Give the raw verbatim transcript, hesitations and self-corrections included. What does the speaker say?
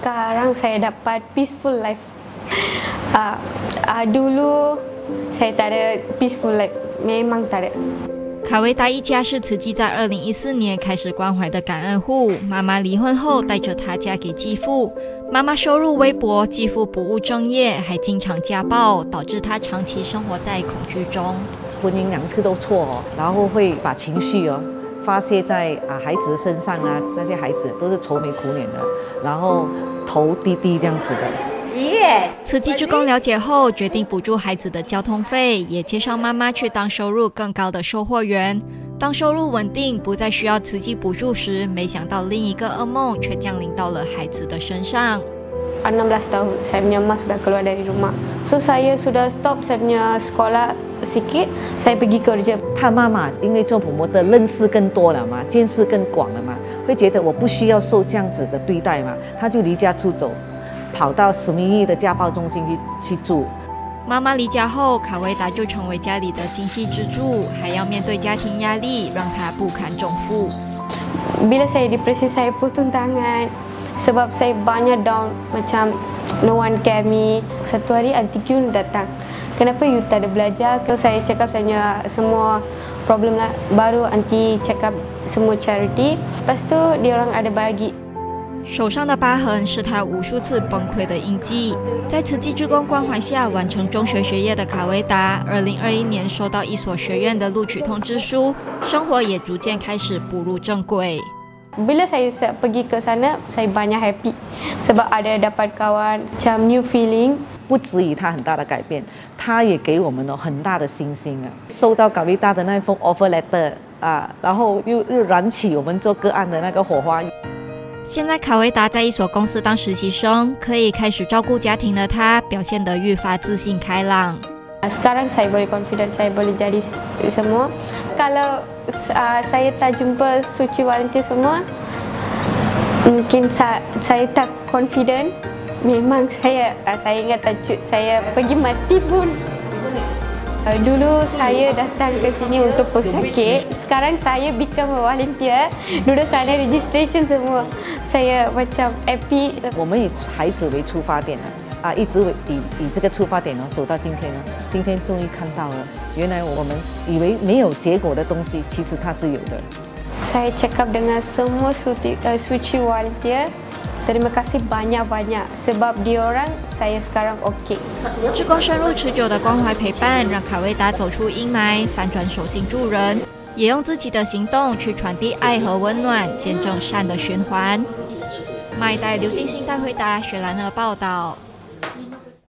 Sekarang saya dapat peaceful life. Uh, uh, dulu saya tak ada peaceful life, memang tak ada。 卡维达一家是慈济在二零一四年开始关怀的感恩户。妈妈离婚后带着她嫁给继父，妈妈收入微薄，继父不务正业，还经常家暴，导致她长期生活在恐惧中。 婚姻两次都错哦，然后会把情绪哦发泄在啊孩子身上啊，那些孩子都是愁眉苦脸的，然后头低低这样子的。 慈济志工了解后，决定补助孩子的交通费，也介绍妈妈去当收入更高的售货员。当收入稳定，不再需要慈济补助时，没想到另一个噩梦却降临到了孩子的身上。 enam belas tahun saya punya mak sudah keluar dari rumah, so saya sudah stop saya punya sekolah sikit, saya pergi kerja. 他妈妈因为做婆婆的认识更多了嘛，见识更广了嘛，会觉得我不需要受这样子的对待嘛，他就离家出走。 跑到史密义的家暴中心去去住。 妈妈离家后，卡维达就成为家里的经济支柱，还要面对家庭压力，让她不堪重负。 Bila saya depresi, saya potong tangan sebab saya banyak down, macam no one care me. Satu hari aunty Kyun datang. Kenapa you tak ada belajar? Kalau saya cakap saya punya semua problem lah, baru aunty cakap semua charity. Lepas tu dia orang ada bagi. 手上的疤痕是他无数次崩溃的印记。在慈济志工关怀下，完成中学学业的卡维达，二零二一年收到一所学院的录取通知书，生活也逐渐开始步入正轨。 Bila saya pergi ke sana, saya banyak happy sebab ada dapat kawan, macam new feeling. 不止于他很大的改变，他也给我们了很大的信心啊！收到卡维达的那封 offer letter 啊，然后又又燃起我们做个案的那个火花。 现在卡维达在一所公司当实习生，可以开始照顾家庭的他，表现得愈发自信开朗。 Sekarang saya boleh confident, saya boleh jadi semua. Kalau uh, saya tak jumpa suci volunteer semua, mungkin saya, saya tak confident. Memang saya uh, saya ingat tajuk saya pergi mati pun. Dulu saya datang ke sini untuk pesakit, sekarang saya become a volunteer. Dulu sana registration semua, saya macam happy. 我们以孩子为出发点啊，一直以以这个出发点哦走到今天呢，今天终于看到了，原来我们以为没有结果的东西，其实它是有的。 Saya cakap dengan semua suci, uh, suci volunteer. Terima kasih banyak-banyak sebab diorang saya sekarang OK。 志工深入持久的关怀陪伴，让卡维达走出阴霾，反转手心助人，也用自己的行动去传递爱和温暖，见证善的循环。麦代刘静欣带回答，雪兰儿报道。